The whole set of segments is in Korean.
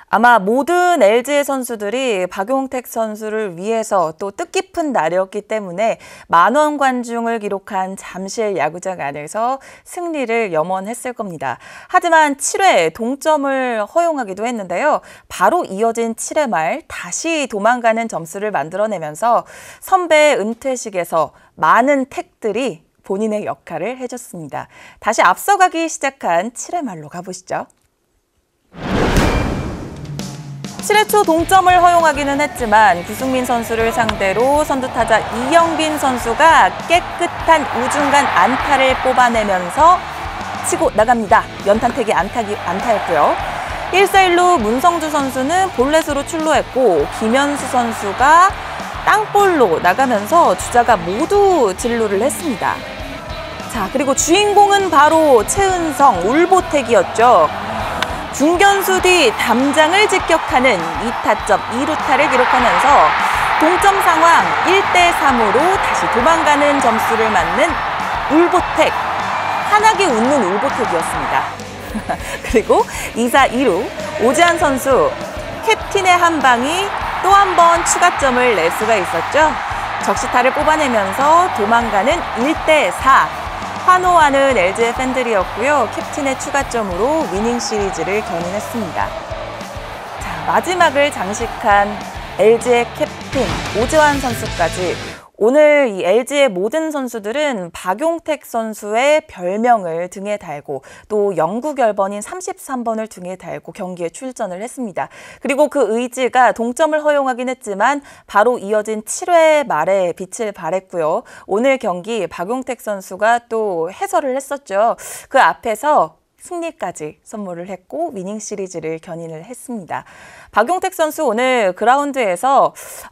아마 모든 LG의 선수들이 박용택 선수를 위해서 또 뜻깊은 날이었기 때문에 만원 관중을 기록한 잠실 야구장 안에서 승리를 염원했을 겁니다. 하지만 7회 동점을 허용하기도 했는데요. 바로 이어진 7회 말 다시 도망가는 점수를 만들어내면서 선배 은퇴식에서 많은 택들이 본인의 역할을 해줬습니다. 다시 앞서가기 시작한 7회 말로 가보시죠. 7회 초 동점을 허용하기는 했지만 구승민 선수를 상대로 선두타자 이영빈 선수가 깨끗한 우중간 안타를 뽑아내면서 치고 나갑니다. 연탄태기 안타였고요. 1사 1루 문성주 선수는 볼넷으로 출루했고 김현수 선수가 땅볼로 나가면서 주자가 모두 진루를 했습니다. 자, 그리고 주인공은 바로 최은성 울보택이었죠. 중견수 뒤 담장을 직격하는 2타점 2루타를 기록하면서 동점 상황 1대3으로 다시 도망가는 점수를 맞는 울보택. 환하게 웃는 울보택이었습니다. 그리고 2사 2루 오지환 선수 캡틴의 한 방이 또 한 번 추가점을 낼 수가 있었죠. 적시타를 뽑아내면서 도망가는 1대4. 환호하는 LG의 팬들이었고요. 캡틴의 추가점으로 위닝 시리즈를 견인했습니다. 자, 마지막을 장식한 LG의 캡틴 오지환 선수까지 오늘 이 LG의 모든 선수들은 박용택 선수의 별명을 등에 달고 또 영구 결번인 33번을 등에 달고 경기에 출전을 했습니다. 그리고 그 의지가 동점을 허용하긴 했지만 바로 이어진 7회 말에 빛을 발했고요. 오늘 경기 박용택 선수가 또 해설을 했었죠. 그 앞에서 승리까지 선물을 했고 위닝 시리즈를 견인을 했습니다. 박용택 선수 오늘 그라운드에서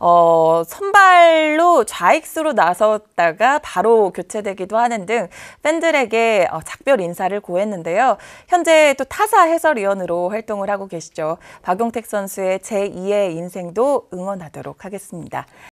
선발로 좌익수로 나섰다가 바로 교체되기도 하는 등 팬들에게 작별 인사를 고했는데요. 현재 또 타사 해설위원으로 활동을 하고 계시죠. 박용택 선수의 제2의 인생도 응원하도록 하겠습니다.